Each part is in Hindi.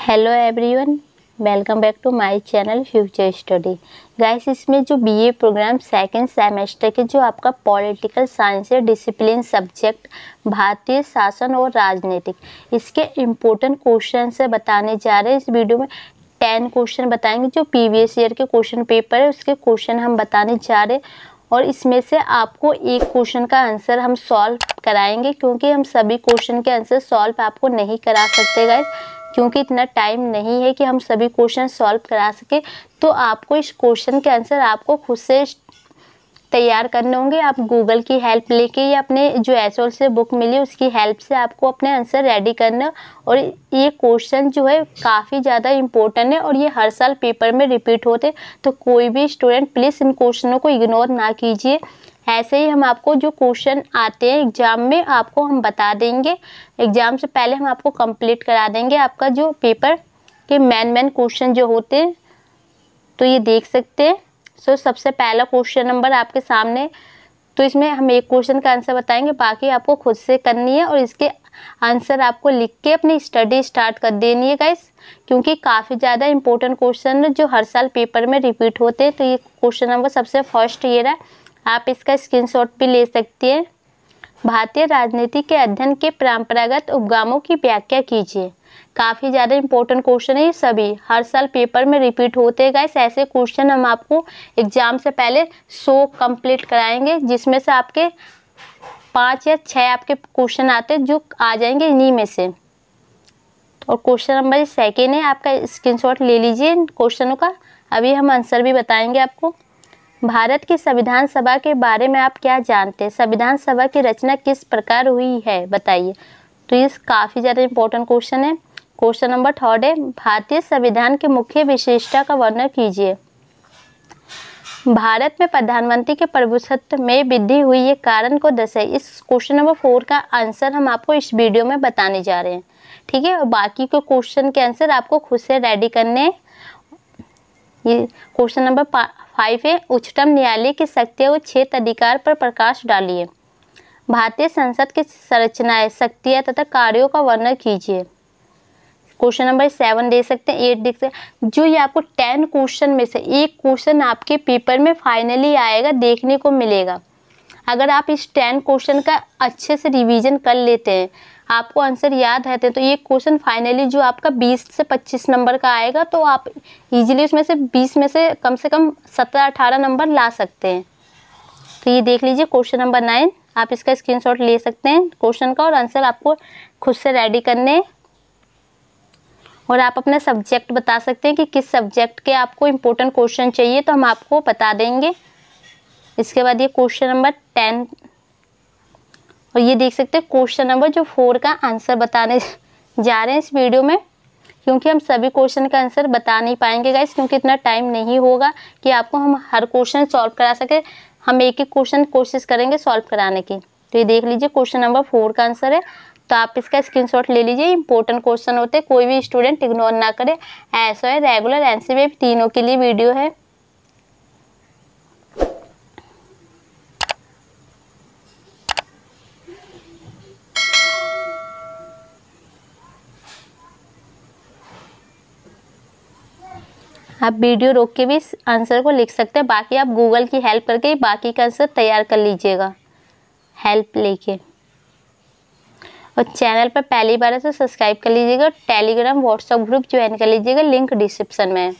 Hello everyone, welcome back to my channel future study. Guys, इसमें जो बीए प्रोग्राम सेकंड सेमेस्टर के जो आपका पॉलिटिकल साइंस है डिसिप्लिन सब्जेक्ट भारतीय शासन और राजनीतिक, इसके इम्पोर्टेंट क्वेश्चन से बताने जा रहे हैं। इस वीडियो में 10 क्वेश्चन बताएंगे जो प्रीवियस ईयर के क्वेश्चन पेपर है उसके क्वेश्चन हम बताने जा रहे हैं। और इसमें से आपको एक क्वेश्चन का आंसर हम सॉल्व कराएंगे, क्योंकि हम सभी क्वेश्चन के आंसर सॉल्व आपको नहीं करा सकते गाइस, क्योंकि इतना टाइम नहीं है कि हम सभी क्वेश्चन सॉल्व करा सके। तो आपको इस क्वेश्चन के आंसर आपको खुद से तैयार करने होंगे। आप गूगल की हेल्प लेके या अपने जो एसओल से बुक मिली उसकी हेल्प से आपको अपने आंसर रेडी करना। और ये क्वेश्चन जो है काफ़ी ज़्यादा इम्पोर्टेंट है और ये हर साल पेपर में रिपीट होते, तो कोई भी स्टूडेंट प्लीज़ इन क्वेश्चनों को इग्नोर ना कीजिए। ऐसे ही हम आपको जो क्वेश्चन आते हैं एग्जाम में आपको हम बता देंगे। एग्जाम से पहले हम आपको कंप्लीट करा देंगे आपका जो पेपर के मेन क्वेश्चन जो होते हैं, तो ये देख सकते हैं। सो सबसे पहला क्वेश्चन नंबर आपके सामने, तो इसमें हम एक क्वेश्चन का आंसर बताएंगे, बाकी आपको खुद से करनी है और इसके आंसर आपको लिख के अपनी स्टडी स्टार्ट कर देनी है गाइस, क्योंकि काफ़ी ज़्यादा इंपॉर्टेंट क्वेश्चन है जो हर साल पेपर में रिपीट होते हैं। तो ये क्वेश्चन नंबर सबसे फर्स्ट ये रहा, आप इसका स्क्रीनशॉट भी ले सकती हैं। भारतीय राजनीति के अध्ययन के परंपरागत उपगमों की व्याख्या कीजिए। काफ़ी ज़्यादा इंपॉर्टेंट क्वेश्चन है, ये सभी हर साल पेपर में रिपीट होते हैं गाइस। ऐसे क्वेश्चन हम आपको एग्जाम से पहले 100 कंप्लीट कराएंगे, जिसमें से आपके 5 या 6 आपके क्वेश्चन आते हैं जो आ जाएंगे इन्हीं में से। और क्वेश्चन नंबर सेकेंड है, आपका स्क्रीनशॉट ले लीजिए इन क्वेश्चनों का, अभी हम आंसर भी बताएंगे आपको। भारत की संविधान सभा के बारे में आप क्या जानते हैं? संविधान सभा की रचना किस प्रकार हुई है, बताइए। तो ये काफ़ी ज़्यादा इंपॉर्टेंट क्वेश्चन है। क्वेश्चन नंबर थर्ड है, भारतीय संविधान की मुख्य विशेषता का वर्णन कीजिए। भारत में प्रधानमंत्री के प्रभुत्व में वृद्धि हुई है, कारण को दर्शाइए। इस क्वेश्चन नंबर 4 का आंसर हम आपको इस वीडियो में बताने जा रहे हैं, ठीक है। और बाकी के क्वेश्चन के आंसर आपको खुद से रेडी करने हैं। ये क्वेश्चन नंबर 5 है, उच्चतम न्यायालय की शक्तियों और क्षेत्र अधिकार पर प्रकाश डालिए। भारतीय संसद की संरचनाएं, शक्तियां तथा कार्यों का वर्णन कीजिए। क्वेश्चन नंबर 7 दे सकते हैं, 8 देख सकते हैं। जो ये आपको 10 क्वेश्चन में से एक क्वेश्चन आपके पेपर में फाइनली आएगा, देखने को मिलेगा। अगर आप इस 10 क्वेश्चन का अच्छे से रिवीजन कर लेते हैं, आपको आंसर याद रहते हैं, तो ये क्वेश्चन फाइनली जो आपका 20 से 25 नंबर का आएगा, तो आप इजीली उसमें से 20 में से कम 17-18 नंबर ला सकते हैं। तो ये देख लीजिए क्वेश्चन नंबर 9, आप इसका स्क्रीनशॉट ले सकते हैं क्वेश्चन का, और आंसर आपको खुद से रेडी करने हैं। और आप अपना सब्जेक्ट बता सकते हैं कि किस सब्जेक्ट के आपको इम्पोर्टेंट क्वेश्चन चाहिए, तो हम आपको बता देंगे। इसके बाद ये क्वेश्चन नंबर 10, और ये देख सकते हैं क्वेश्चन नंबर जो 4 का आंसर बताने जा रहे हैं इस वीडियो में, क्योंकि हम सभी क्वेश्चन का आंसर बता नहीं पाएंगे गाइस, क्योंकि इतना टाइम नहीं होगा कि आपको हम हर क्वेश्चन सॉल्व करा सके। हम एक एक क्वेश्चन कोशिश करेंगे सॉल्व कराने की। तो ये देख लीजिए क्वेश्चन नंबर 4 का आंसर है, तो आप इसका स्क्रीनशॉट ले लीजिए। इंपॉर्टेंट क्वेश्चन होते हैं, कोई भी स्टूडेंट इग्नोर ना करे। ऐसा है, रेगुलर एनसीबी तीनों के लिए वीडियो है। आप वीडियो रोक के भी आंसर को लिख सकते हैं, बाकी आप गूगल की हेल्प करके बाकी का आंसर तैयार कर लीजिएगा हेल्प लेके। और चैनल पर पहली बार है तो सब्सक्राइब कर लीजिएगा। टेलीग्राम व्हाट्सएप ग्रुप ज्वाइन कर लीजिएगा, लिंक डिस्क्रिप्शन में है।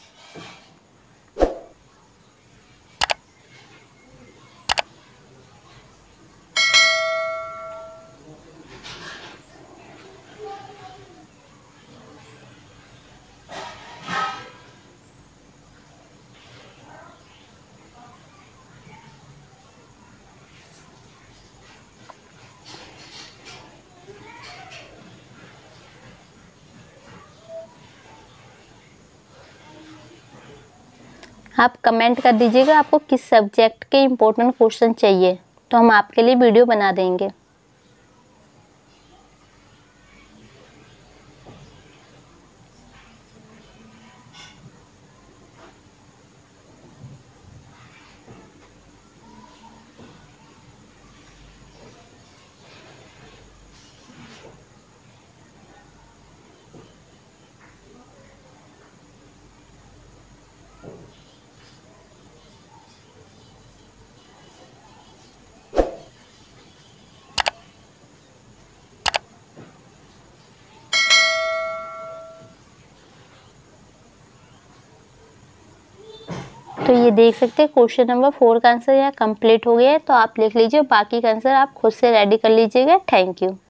आप कमेंट कर दीजिएगा आपको किस सब्जेक्ट के इम्पोर्टेंट क्वेश्चन चाहिए, तो हम आपके लिए वीडियो बना देंगे। तो ये देख सकते हैं क्वेश्चन नंबर 4 का आंसर यहाँ कंप्लीट हो गया है। तो आप लिख लीजिए, बाकी का आंसर आप खुद से रेडी कर लीजिएगा। Thank you.